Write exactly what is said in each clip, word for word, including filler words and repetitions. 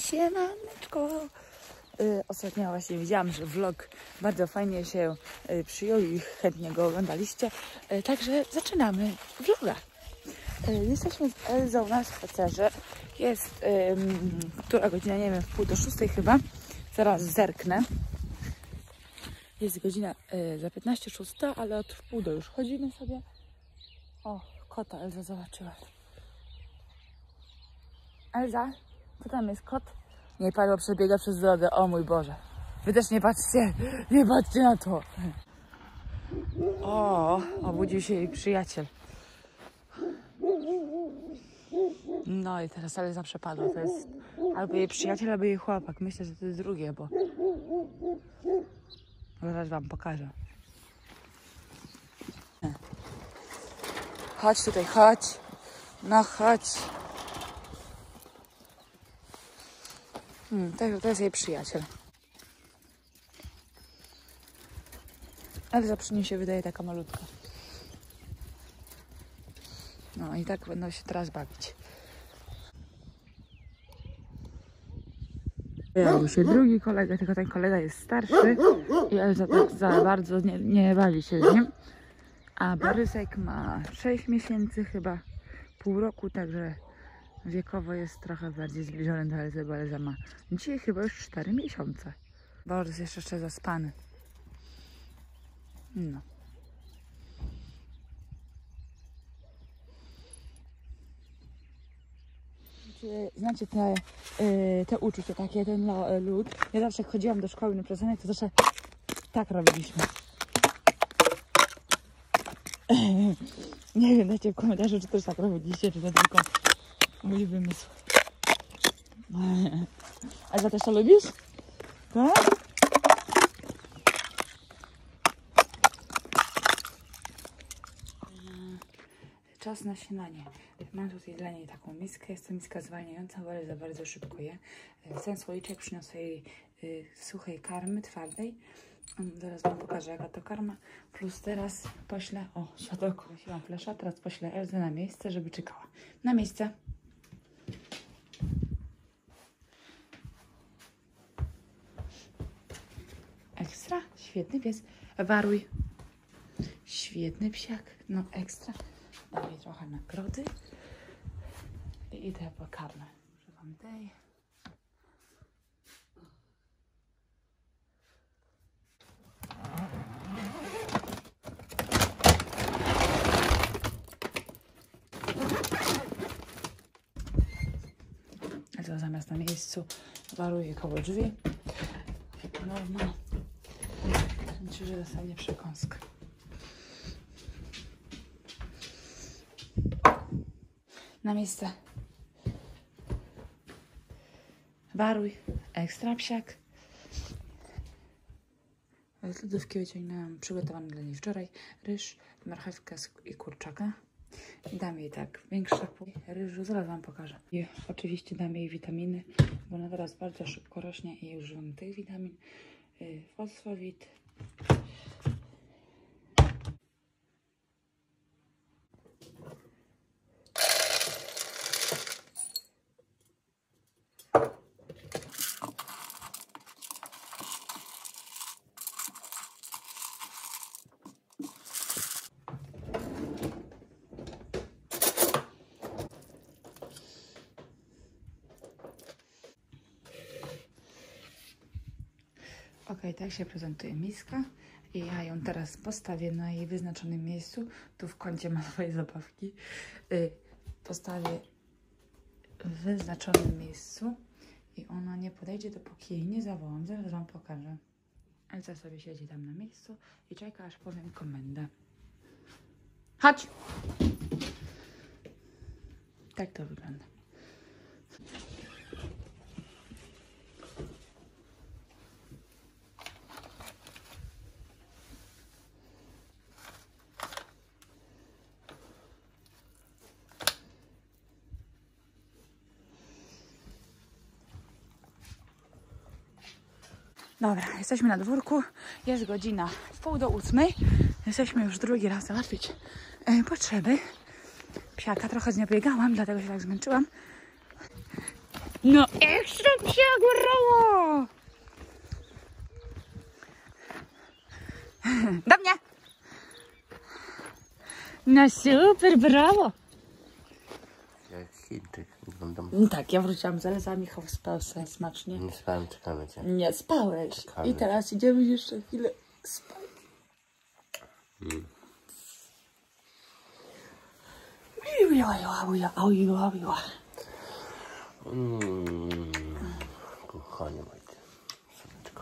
Siemaneczko. Yy, ostatnio właśnie widziałam, że vlog bardzo fajnie się yy, przyjął i chętnie go oglądaliście. Yy, także zaczynamy vloga. Yy, jesteśmy z Elzą na spacerze. Jest yy, która godzina, nie wiem, w pół do szóstej chyba. Zaraz zerknę. Jest godzina yy, za piętnaście szósta, ale od wpół do już chodzimy sobie. O, kota Elza zobaczyła. Elza, co tam jest kot? Nie, padło, przebiega przez drogę. O mój Boże. Wy też nie patrzcie, nie patrzcie na to. O, obudził się jej przyjaciel. No i teraz Elza przepadła. To jest albo jej przyjaciel, albo jej chłopak. Myślę, że to jest drugie, bo zaraz wam pokażę. Chodź tutaj, chodź. No chodź. Hmm, to, to jest jej przyjaciel. Elza przy nim się wydaje taka malutka. No i tak będą się teraz bawić. Pojawił się drugi kolega, tylko ten kolega jest starszy i Elza tak za bardzo nie, nie bawi się z nim. A Borysek ma sześć miesięcy, chyba pół roku, także wiekowo jest trochę bardziej zbliżony do Elzy, bo Elza ma dzisiaj chyba już cztery miesiące. Borys jest jeszcze zaspany. No. Znacie te, te uczucie, takie ten lód. Ja zawsze jak chodziłam do szkoły na prezenek, to zawsze tak robiliśmy. Nie wiem, dajcie w komentarzu, czy też tak robiliście, czy to tylko mój wymysł. A za też to lubisz? Tak? Czas na śniadanie. Mam tutaj dla niej taką miskę. Jest to miska zwalniająca, bo Elza bardzo szybko je. Ten słoiczek przyniosł jej y, suchej karmy, twardej. Zaraz wam pokażę, jaka to karma. Plus teraz poślę, o, światełko, nosiłam flesza, teraz poślę Elzę na miejsce, żeby czekała. Na miejsce. Ekstra, świetny pies. Waruj. Świetny psiak, no ekstra. Dam jej trochę nagrody. I idę po karmę. Że wam daję. Elza zamiast na miejscu waruje koło drzwi. Norma. Znaczy, że dostanie przekąskę. Na miejsce. Waruj. Ekstra psiak. Z lodówki wyciągnęłam przygotowany dla niej wczoraj ryż, marchewkę i kurczaka. I dam jej tak większe pół ryżu, zaraz wam pokażę. I oczywiście dam jej witaminy, bo ona teraz bardzo szybko rośnie i używam tych witamin. Yy, fosfowit. Ok, tak się prezentuje miska i ja ją teraz postawię na jej wyznaczonym miejscu. Tu w kącie ma swoje zabawki. Yy, postawię w wyznaczonym miejscu i ona nie podejdzie, dopóki jej nie zawołam. Zaraz wam pokażę. Elza sobie siedzi tam na miejscu i czeka, aż powiem komendę. Chodź! Tak to wygląda. Dobra, jesteśmy na dwórku, jest godzina w pół do ósmej. Jesteśmy już drugi raz załatwić e, potrzeby. Psiaka trochę z nią biegałam, dlatego się tak zmęczyłam. No ekstra psiak, brawo! Do mnie! No super, brawo! Jak Chińczyk wyglądam. No tak, ja wróciłam z Elza, Michał spał sobie smacznie. Nie spałem, czekamy cię. Nie spałeś. Czekamy. I teraz idziemy jeszcze chwilę spać. Mm. Mm. Kochanie moje. Słoneczko.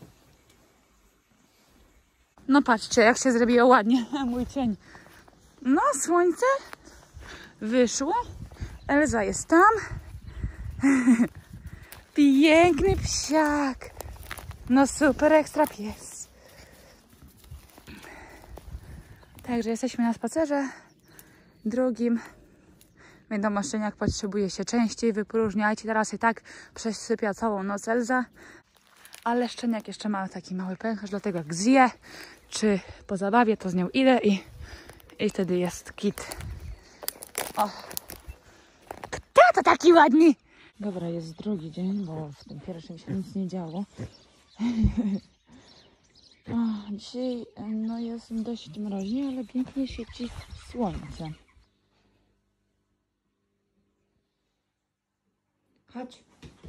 No patrzcie, jak się zrobiło ładnie, mój cień. No, słońce wyszło. Elza jest tam. Piękny psiak. No super, ekstra pies. Także jesteśmy na spacerze drugim. Wiadomo, szczeniak potrzebuje się częściej, wypróżniajcie. Teraz i tak przesypia całą noc Elza. Ale szczeniak jeszcze ma taki mały pęcherz, dlatego jak zje, czy po zabawie, to z nią idę i, i wtedy jest kit. O. Kto to taki ładny? Dobra, jest drugi dzień, bo w tym pierwszym się nic nie działo. O, dzisiaj no, jest dość mroźnie, ale pięknie świeci słońce. Chodź.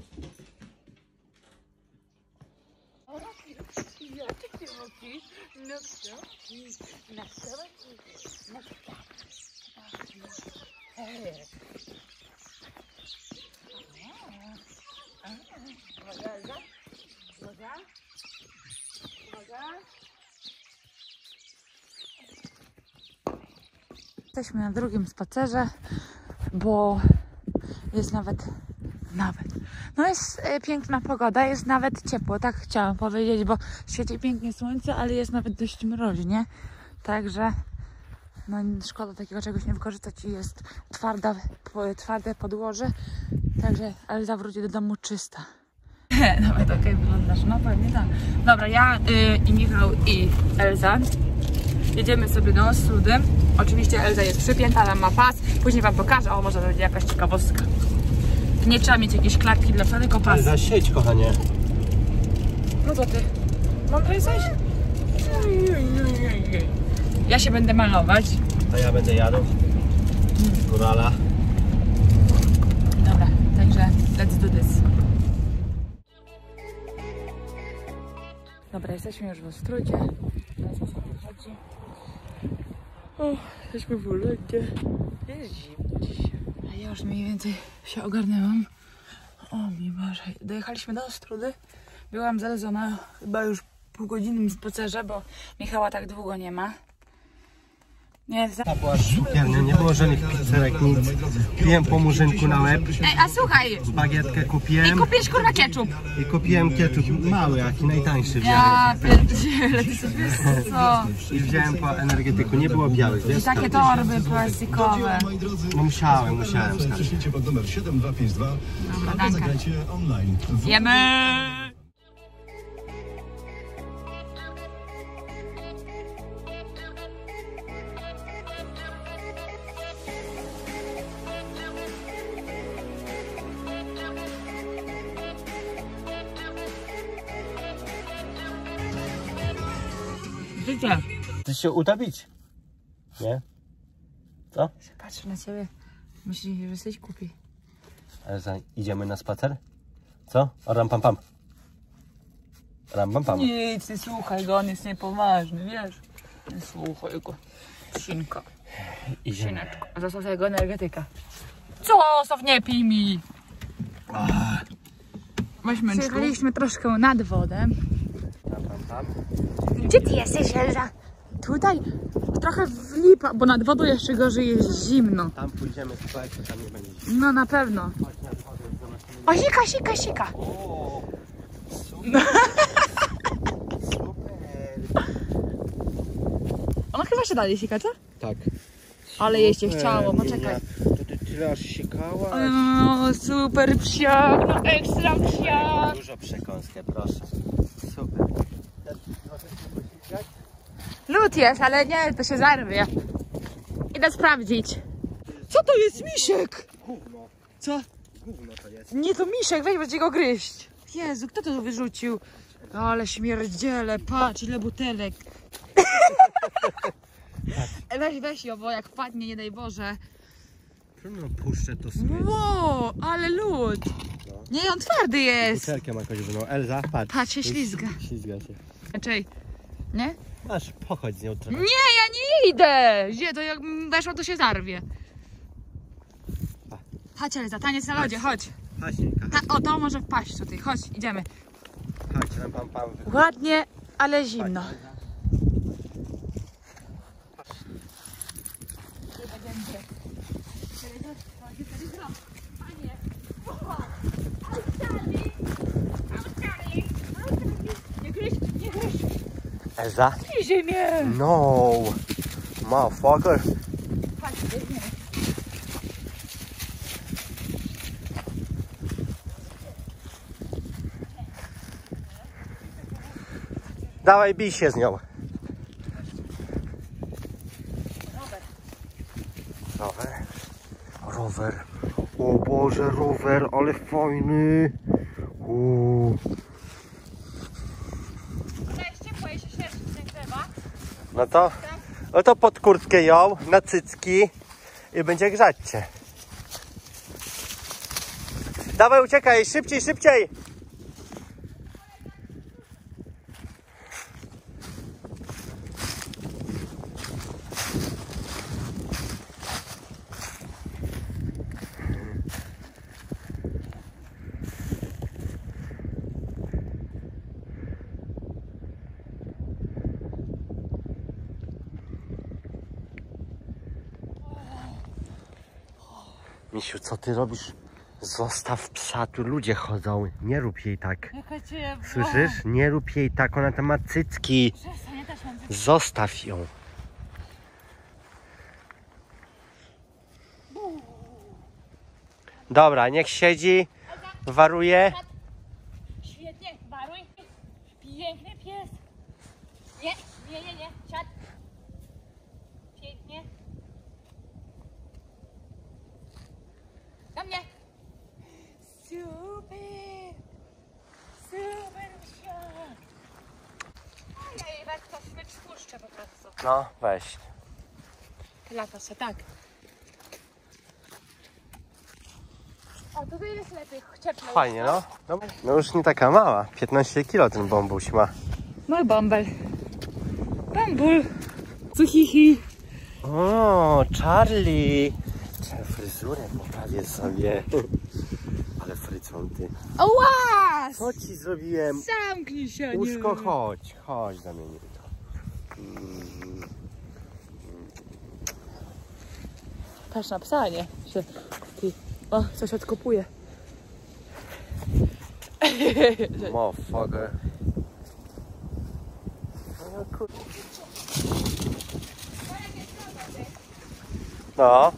Jesteśmy na drugim spacerze, bo jest nawet, nawet, no jest e, piękna pogoda, jest nawet ciepło, tak chciałam powiedzieć, bo świeci pięknie słońce, ale jest nawet dość mroźnie, także no szkoda takiego czegoś nie wykorzystać i jest twarda, po, twarde podłoże, także Elza wróci do domu czysta. Nawet okej, wyglądasz, no pewnie tak. Dobra, ja y, i Michał i Elza jedziemy sobie do Ostrudy. Oczywiście Elza jest przypięta, tam ma pas. Później wam pokażę, o może będzie jakaś ciekawostka. Nie trzeba mieć jakiejś klatki dla psa, tylko pas. Elza, siedź, kochanie. No co ty? Mądry jesteś? Ja się będę malować. A ja będę jadł. Górala. Dobra, także let's do this. Dobra, jesteśmy już w Ostródzie. Teraz sobie chodzi. O, jesteśmy w Uledzie. Jest zimno dzisiaj. A ja już mniej więcej się ogarnęłam. O mi Boże. Dojechaliśmy do Ostródy. Byłam zalezona chyba już półgodzinnym spacerze, bo Michała tak długo nie ma. Nie, za... Była super, nie, nie było żadnych pizzerek, nic. Piłem po murzynku na łeb. Ej, a słuchaj! Bagietkę kupiłem. I kupisz kurwa ketchup. I kupiłem ketchup mały, jaki najtańszy wziąłem. Ja pierdzielę, ty sobie wiesz co? I wziąłem po energetyku, nie było białych, wiesz? I takie torby plastikowe. No musiałem, musiałem. Ciśnijcie pod numer siedem dwa pięć dwa Dobra, albo danka. zagrajcie online. Jemy! Wiecie, Chcesz się utabić? Nie? Co? patrzę na ciebie. Myślisz, że jesteś głupi. Elza, idziemy na spacer? Co? O, ram pam pam. Ram pam pam. Nic, nie słuchaj go, on jest niepoważny, wiesz? Nie słuchaj go. Sinka, Idziemy. syneczko. Zostaw tego energetyka. Co? Zostaw, nie pij mi. Weźmy Przyjechaliśmy troszkę nad wodę. Ram pam pam. Gdzie ty jesteś, Elza? Tutaj? Trochę w lipa, bo nad wodą jeszcze gorzej jest zimno. Tam pójdziemy, słuchajcie, tam nie będzie zimno. No na pewno. Chodź na wchodę, zobaczymy. O, sika, sika, sika. O, super. Super. Ona chyba się dalej sika, co? Tak. Ale jej się Super, chciało, poczekaj. Minia. To ty tyle aż sikałaś. O, super psiak, no ekstra psiak. Dużo przekąskę, proszę. Super. Lód jest, ale nie, to się zarwie. Idę sprawdzić. Co to jest, misiek? Gówno. Co? Gówno to jest. Nie, to Misiek, weź, będzie go gryźć. Jezu, kto to wyrzucił? Ale śmierdziele, patrz ile butelek. Weź, weź ją, bo jak wpadnie, nie daj Boże. No puszczę to sobie. Wow, ale lód. Nie, on twardy jest. Butelkę ma kogoś, no Elza, patrz. Patrz, się ślizga. Ślizga się. Raczej, nie? Masz, pochodź z nią trochę. Nie, ja nie idę. Gdzie, to jak weszło, to się zarwie. Chodź, Elza, taniec na lodzie, chodź. Chodź, Nika. Ta, o, to może wpaść tutaj, chodź, idziemy. Chodź, ram, pam, pam. Ładnie, ale zimno. Nie gryź, nie gryź. Elza? Gryzie mnie. No, motherfucker. Chodź, weźmiemy. Dawaj, bij się z nią. Rower. Rower. Rower. O Boże, rower, ale fajny. Uuu. Ona jest ciepła, jej się szerszy nie grzewa. No to, no to pod kurtkę ją, na cycki i będzie grzać cię. Dawaj, uciekaj, szybciej, szybciej. Misiu, co ty robisz? Zostaw psa, tu ludzie chodzą. Nie rób jej tak. Jaka cię... Słyszysz? Nie rób jej tak, ona tam ma cycki. Przestań, ja też mam cycki. Zostaw ją. Dobra, niech siedzi, waruje. Świetnie, baruj. Piękny pies. Nie, nie, nie, nie. Siad. Pięknie. Do mnie. Super. Super wsiak. Ojej, weź to smycz spuszczę po prostu. No, weź. Lata se, tak. O, tutaj jest lepiej, cieplej. Fajnie, no. No już nie taka mała. piętnaście kilo ten bąbuś ma. Mój bąbel. Bąbul. Cuchichi. O, Charlie. Trzeba fryzurę poprawię sobie. Ale frycą ty. Oła! Co ci zrobiłem? Zamknij się, nie. Łóżko, chodź. Chodź, zamienię to. Mm. Patrz na psa, nie? Się, ty. O, coś odkopuje. Motherfucker. No.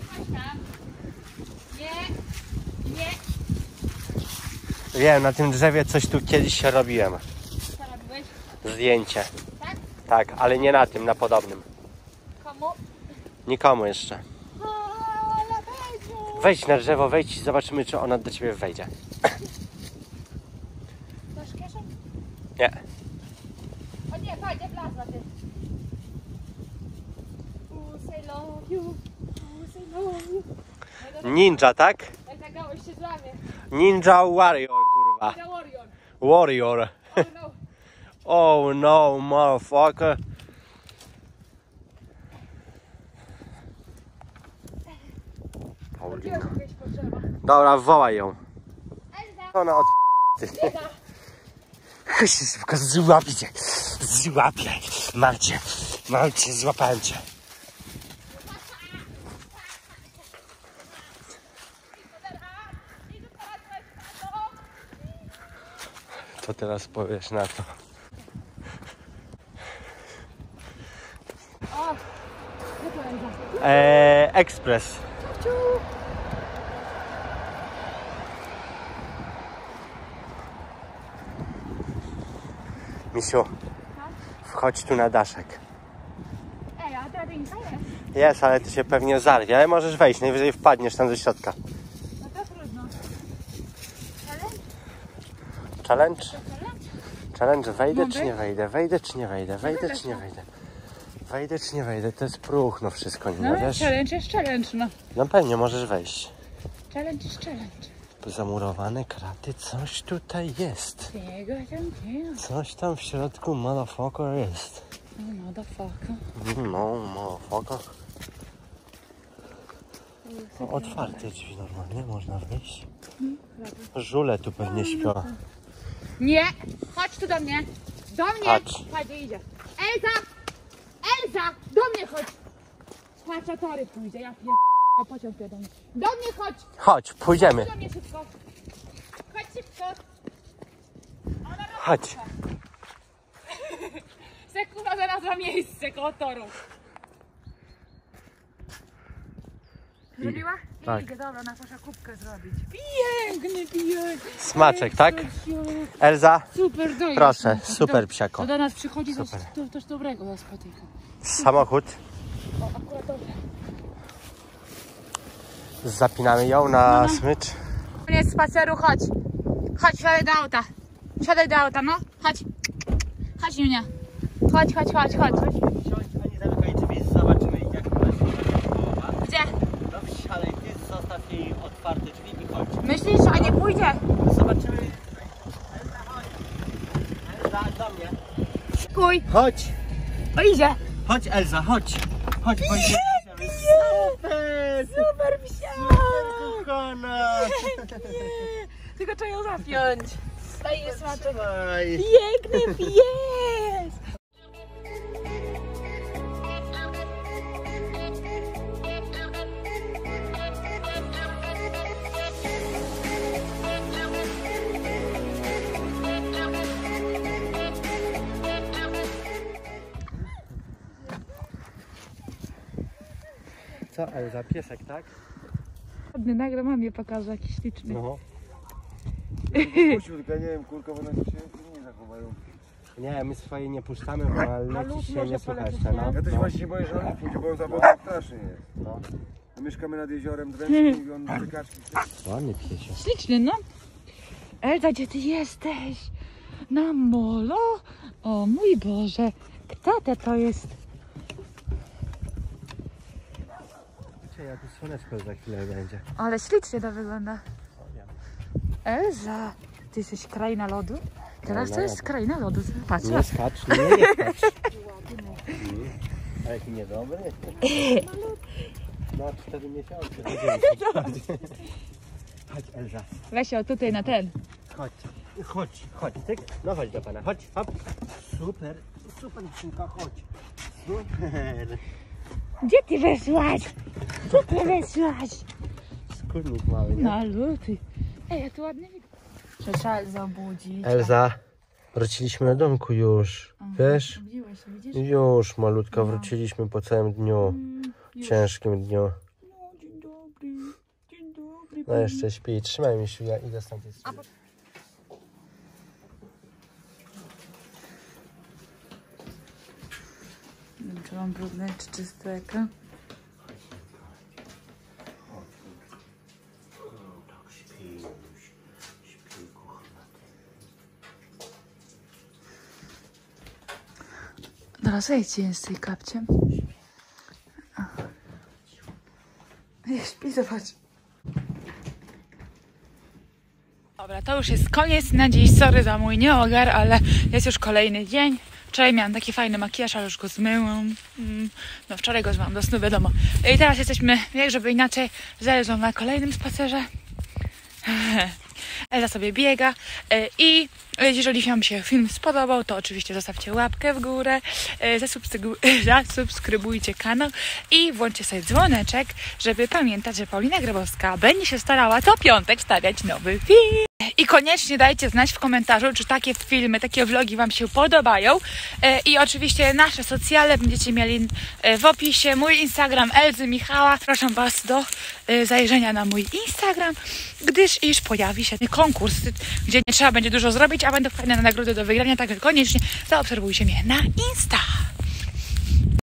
Nie, nie. Wiem, na tym drzewie coś tu kiedyś się robiłem. Co robiłeś? Zdjęcie. Tak? Tak, ale nie na tym, na podobnym. Komu? Nikomu jeszcze. Ale będzie. Wejdź na drzewo, wejdź i zobaczymy, czy ona do ciebie wejdzie. Masz kieszeń? Nie. O nie, fajnie wlazła ty. Say love you. Say love you. Ninja, tak? Jak zagałeś się z ramię. Ninja warrior, kurwa. Za warrior. Warrior. Oh no. Oh no, motherfucker. Paulina. Gdzieś po drzewa. Dobra, wołaj ją. Elza. Ona od... Nie da. Chodź szybko, złapię cię. Złapię. Mam cię. Mam cię, złapałem cię. Co teraz powiesz na to? O, gdzie to Elza? Eee, ekspres. Ciu. Misiu, wchodź tu na daszek. Ej, a drabinka jest. Jest, ale ty się pewnie zarwie, ale możesz wejść, najwyżej wpadniesz tam do środka. No to trudno. challenge? Challenge, wejdę czy nie wejdę? Wejdę czy nie wejdę? Wejdę czy nie wejdę? Wejdę czy nie wejdę? To jest próchno wszystko, nie No, wiesz? challenge jest challenge, no. No pewnie, możesz wejść. Challenge jest challenge. Zamurowane kraty, coś tutaj jest. Tego tam nie. Coś tam w środku, motherfucker, jest. No, motherfucker. No, motherfucker. No, otwarte drzwi normalnie, można wejść. Żule tu pewnie śpią. Nie! Chodź tu do mnie! Do mnie! Chodź. Chodź, idzie. Elza! Elza! Do mnie chodź! Chodź, na tory pójdzie, ja pier... pociąg do mnie. Do mnie chodź! Chodź, pójdziemy. Do mnie szybko! Chodź szybko! Chodź. Sekunda znalazła miejsce koło toru. Zrobiła? Tak. Idzie, dobra, na proszę kubkę zrobić. Piękny, piękny. Smaczek, tak? Elza, Super, daj. proszę, super psiako. To do nas przychodzi coś, Super. to, coś dobrego nas spotyka. Samochód. O, akurat dobre. Zapinamy ją na smycz. Koniec spaceru, chodź. Chodź, siadaj do auta. Siadaj do auta, no. Chodź. Chodź, Junia. Chodź, chodź, chodź, chodź. Siądź, a nie zamykaj drzwi, zobaczymy jak to jest połowa. Gdzie? No wsiadaj, ty zostaw jej otwarte drzwi i chodź. Myślisz, a nie pójdzie? Zobaczymy. Elza, chodź. Elza, do mnie. Kuj. Chodź. O, idzie. Chodź Elza, chodź. Chodź, chodź. Super. Super, psia. Kochana. Tylko trzeba ją zapiąć. Daję smaczek. Trzymaj. Piękny pies. Co Elza, piesek, tak? Ładny, nagle mamie pokażę, jakiś śliczny. No. Puścił, tylko ja nie wiem, kurka, bo one się nie zachowają. Nie, my swoje nie puszczamy, bo leci się nie słucha jeszcze, no. Ja też no. właśnie się boję, że on pójdzie, bo on za wodą straszny jest. No. My mieszkamy nad jeziorem Dręcznym i on te kaczki. Ładny piesio. Śliczny, no. Elza, gdzie ty jesteś? Na molo? O mój Boże, kto to, to jest? Ja tu słoneczko za chwilę będzie. Ale ślicznie to wygląda. Elza, ty jesteś kraina lodu? Teraz to jest kraina lodu. Patrz, Nie patrz. skacz, nie, nie skacz. Mm. Ale jaki niedobry. No, cztery miesiące. Chodź Elza. Weź ją tutaj na ten. Chodź, chodź, chodź, tyk. No chodź do pana, chodź, hop. Super, super dziewczynka, chodź. Super. Gdzie ty weszłaś? Gdzie ty weszłaś? Skórnik mały, nie? Maluty. Ej, ja tu ładnie widzę. Trzeba Elza obudzić. Elza, wróciliśmy do domku już, wiesz? Obudziłeś się, widzisz? Już, malutka, wróciliśmy po całym dniu, Mm, już. ciężkim dniu. No, dzień dobry. Dzień dobry. No jeszcze śpi, trzymaj mi się, ja idę stąd. Nie wiem, czy mam brudne, czy czyste ekran. Teraz wejdźcie z tej kapciem. Nie śpi, zobacz. Dobra, to już jest koniec na dziś. Sorry za mój nieogar, ale jest już kolejny dzień. Wczoraj miałam taki fajny makijaż, ale już go zmyłam. No wczoraj go zmyłam do snu, wiadomo. I teraz jesteśmy, jak żeby inaczej, z Elzą na kolejnym spacerze. Elza sobie biega i jeżeli Wam się film spodobał, to oczywiście zostawcie łapkę w górę, zasubskrybujcie kanał i włączcie sobie dzwoneczek, żeby pamiętać, że Paulina Grabowska będzie się starała co piątek wstawiać nowy film. I koniecznie dajcie znać w komentarzu, czy takie filmy, takie vlogi Wam się podobają. I oczywiście nasze socjale będziecie mieli w opisie. Mój Instagram Elzy Michała. Proszę Was do zajrzenia na mój Instagram, gdyż iż pojawi się konkurs, gdzie nie trzeba będzie dużo zrobić, a będą fajne nagrody do wygrania, także koniecznie zaobserwujcie mnie na Insta.